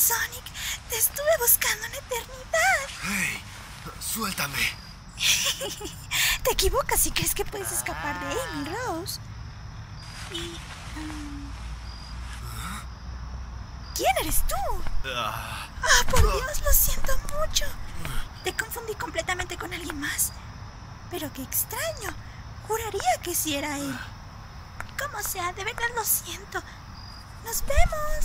Sonic. Te estuve buscando una eternidad. ¡Hey! ¡Suéltame! Te equivocas si crees que puedes escapar de Amy Rose. Y... ¿quién eres tú? Por Dios, lo siento mucho. Te confundí completamente con alguien más. Pero qué extraño. Juraría que sí era él. Como sea, de verdad lo siento. ¡Nos vemos!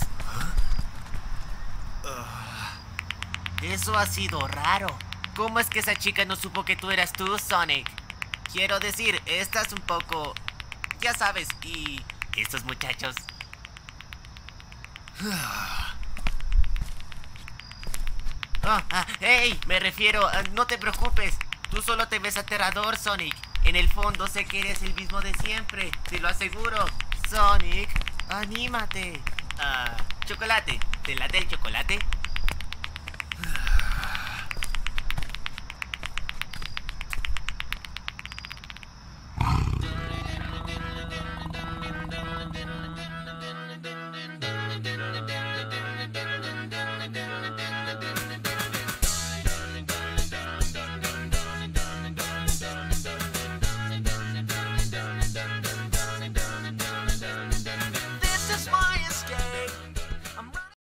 Eso ha sido raro. ¿Cómo es que esa chica no supo que tú eras tú, Sonic? Quiero decir, estás un poco... ya sabes, y... estos muchachos... ¡Hey! Me refiero, no te preocupes. Tú solo te ves aterrador, Sonic. En el fondo sé que eres el mismo de siempre. Te lo aseguro. Sonic, anímate. Chocolate. ¿Te late el chocolate?